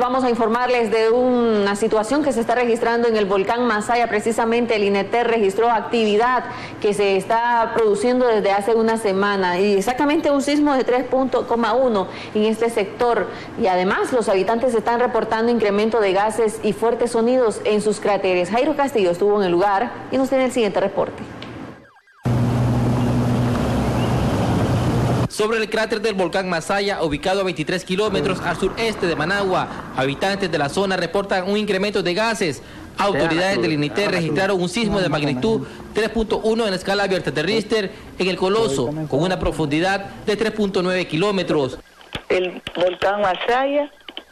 Vamos a informarles de una situación que se está registrando en el volcán Masaya. Precisamente el INETER registró actividad que se está produciendo desde hace una semana y exactamente un sismo de 3.1 en este sector. Y además los habitantes están reportando incremento de gases y fuertes sonidos en sus cráteres. Jairo Castillo estuvo en el lugar y nos tiene el siguiente reporte. Sobre el cráter del volcán Masaya, ubicado a 23 kilómetros al sureste de Managua, habitantes de la zona reportan un incremento de gases. Autoridades del INETER registraron un sismo de magnitud 3.1 en la escala abierta de Richter en el Coloso, con una profundidad de 3.9 kilómetros. El volcán Masaya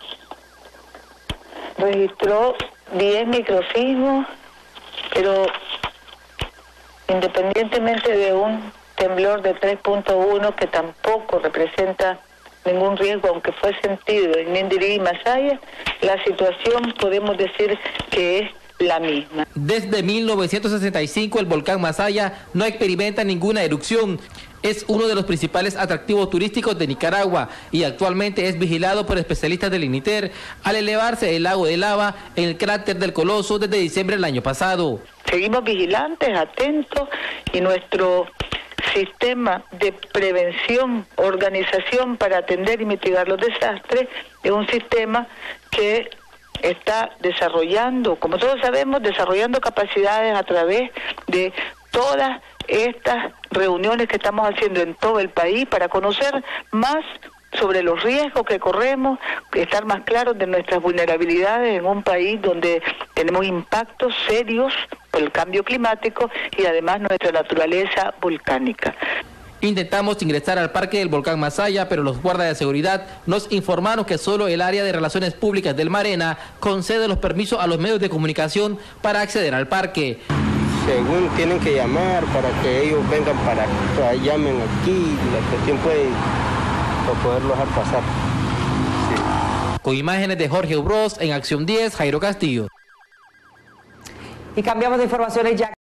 registró 10 microsismos, pero independientemente de un temblor de 3.1 que tampoco representa ningún riesgo, aunque fue sentido en Nindirí y Masaya, la situación podemos decir que es la misma. Desde 1965 el volcán Masaya no experimenta ninguna erupción. Es uno de los principales atractivos turísticos de Nicaragua y actualmente es vigilado por especialistas del INETER al elevarse el lago de lava en el cráter del Coloso desde diciembre del año pasado. Seguimos vigilantes, atentos, y nuestro sistema de prevención, organización para atender y mitigar los desastres es un sistema que está desarrollando, como todos sabemos, desarrollando capacidades a través de todas estas reuniones que estamos haciendo en todo el país para conocer más sobre los riesgos que corremos, estar más claros de nuestras vulnerabilidades en un país donde tenemos impactos serios por el cambio climático y además nuestra naturaleza volcánica. Intentamos ingresar al parque del volcán Masaya, pero los guardas de seguridad nos informaron que solo el área de relaciones públicas del Marena concede los permisos a los medios de comunicación para acceder al parque. Según tienen que llamar para que ellos vengan para llamen aquí, la cuestión puede para poderlo dejar pasar. Sí. Con imágenes de Jorge Ubros en Acción 10, Jairo Castillo. Y cambiamos de informaciones ya.